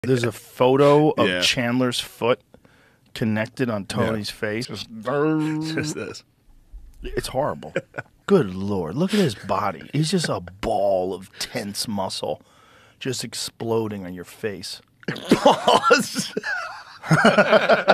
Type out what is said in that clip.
There's a photo of Chandler's foot connected on Tony's face. Just this. It's horrible. Good Lord. Look at his body. He's just a ball of tense muscle just exploding on your face. Pause.